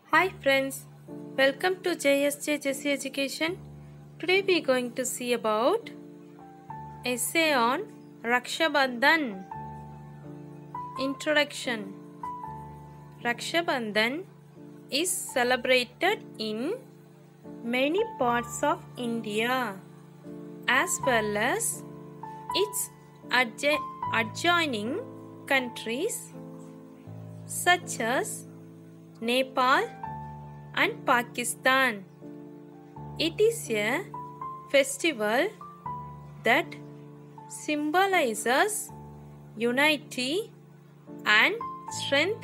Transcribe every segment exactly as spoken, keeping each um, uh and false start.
Hi friends, welcome to J S J Jessie Education. Today we are going to see about essay on Raksha Bandhan. Introduction. Raksha Bandhan is celebrated in many parts of India as well as its adj- adjoining countries such as Nepal and Pakistan. It is a festival that symbolizes unity and strength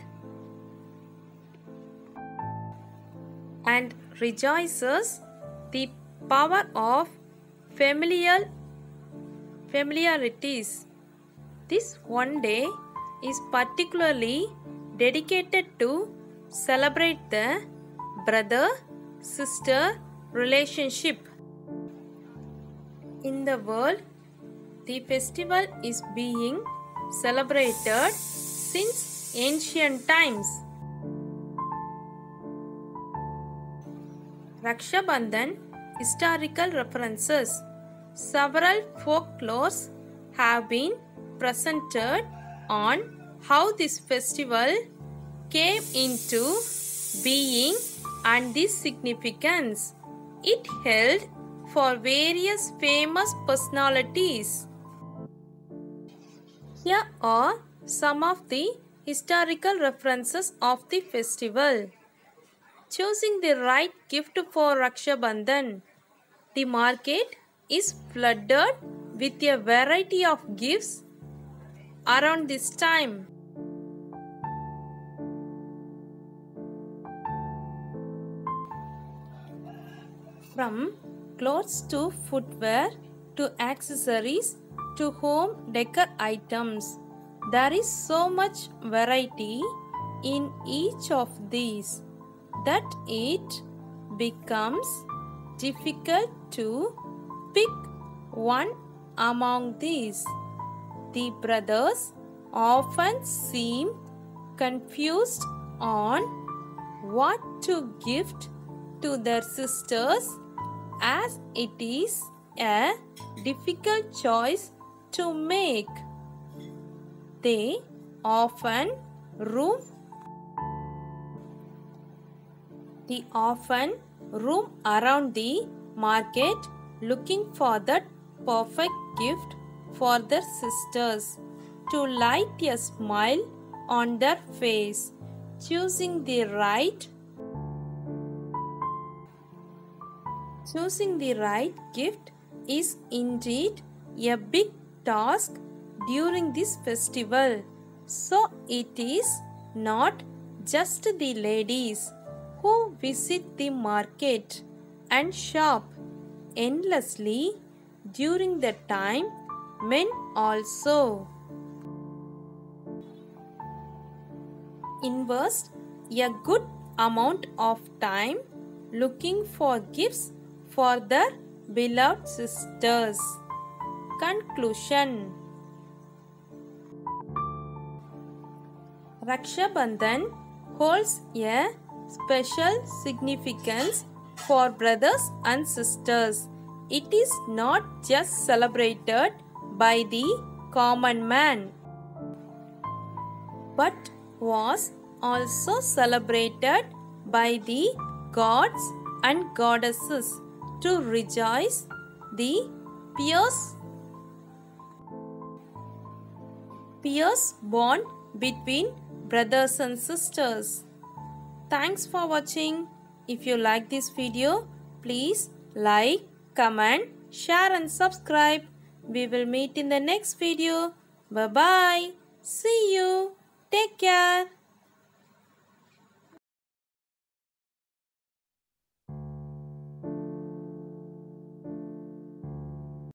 and rejoices the power of familial familiarities. This one day is particularly dedicated to celebrate the brother-sister relationship. In the world, the festival is being celebrated since ancient times. Raksha Bandhan historical references. Several folklores have been presented on how this festival came into being and this significance it held for various famous personalities. Here are some of the historical references of the festival. Choosing the right gift for Raksha Bandhan. The market is flooded with a variety of gifts around this time. From clothes to footwear to accessories to home decor items, there is so much variety in each of these that it becomes difficult to pick one among these. The brothers often seem confused on what to gift to their sisters, as it is a difficult choice to make. They often roam They often roam around the market looking for that perfect gift for their sisters to light a smile on their face. Choosing the right Choosing the right gift is indeed a big task during this festival. So it is not just the ladies who visit the market and shop endlessly during the time, men also invest a good amount of time looking for gifts for their beloved sisters. Conclusion. Raksha Bandhan holds a special significance for brothers and sisters. It is not just celebrated by the common man, but was also celebrated by the gods and goddesses to rejoice the pious, pious bond between brothers and sisters. Thanks for watching. If you like this video, please like, comment, share and subscribe. We will meet in the next video. Bye bye. See you.